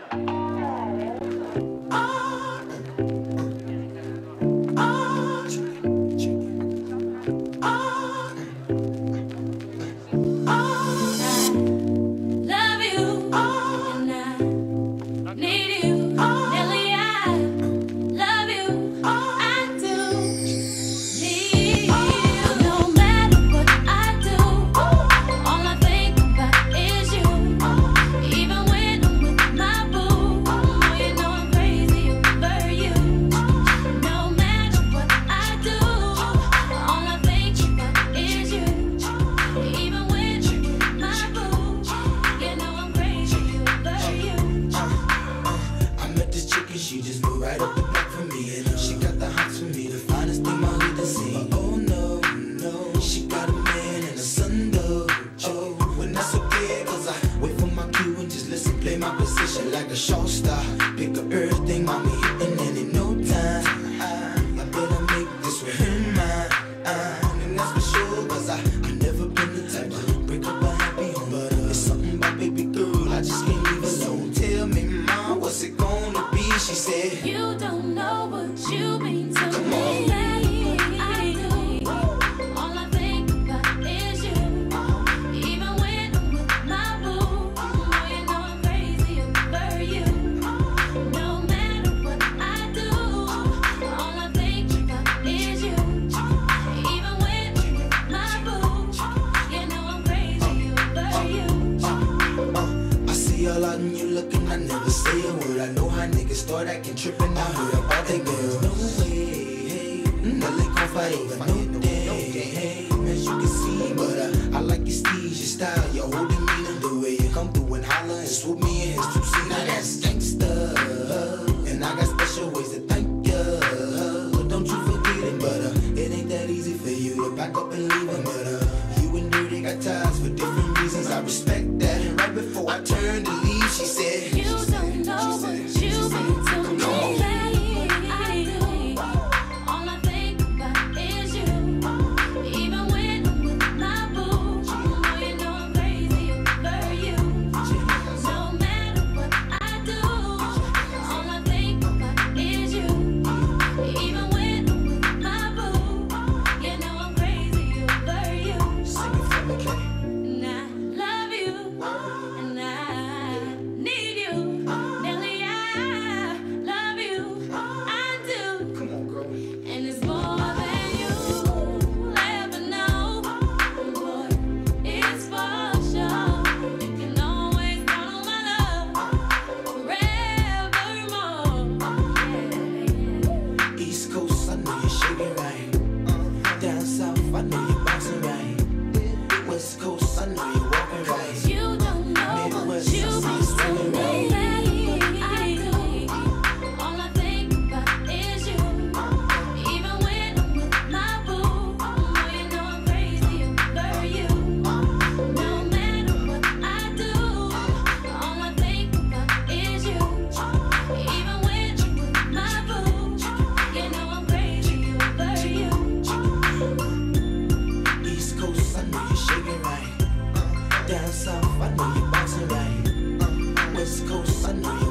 She just moved right up the block for me, and she got the hots for me, the finest thing my hood has seen. Oh no, no, she got a man and a son though. Oh, when that's okay, cause I wait for my cue and just listen, play my position like a show star. Pick up everything, mommy, hitting, and in no time, I better make this with him mine. And that's for sure, cause I never been the type to break up a happy home. But it's something about baby girl, I just can't leave alone. Tell me, mom, what's it gonna be? She said, you don't know what you mean to come me. on. I do. All I think about is you. Even when I'm with my boo, oh, you know I'm crazy over you. No matter what I do, all I think about is you. Even when I'm with my boo, you know I'm crazy over you. I see all out and you looking, I never say a word. I know how niggas start acting trippin'. I heard about that girl. No way, hey, no lick on forever, no day, hey, as you can see. But I like your steez, your style, your whole demeanor, the way you come through and holler and swoop me in his two-seater. Now that's gangsta, and I got special ways to thank ya. But don't you forget it, but it ain't that easy for you to back up and leave him. But you and Dirty got ties for different reasons. I respect that. And right before I turned to leave, she said, you don't know what you mean to me. I do. All I think about is you. Even when I'm with my boo, oh, you know I'm crazy over you. No matter what I do, all I think about is you. Even when I'm with my boo, you know I'm crazy over you. sing it for me, Kay. And I love you, and I need you. Nelly, I love you, I do. Come on, girl. And it's more than you'll ever know. Boy, it's for sure. You can always count on my love forevermore. Yeah. East Coast, I know you're shaking right. Down South, I know you're bouncing right. West Coast, I know you're walking right. You don't know what you mean to me. I do. All I think about is you. Even when I'm with my boo, oh, you know I'm crazy over you. No matter what I do, all I think about is you. Even when I'm with my boo, you know I'm crazy over you. East Coast, I know you're shaking right. Down South, I know you're bouncing right. West Coast, I know you're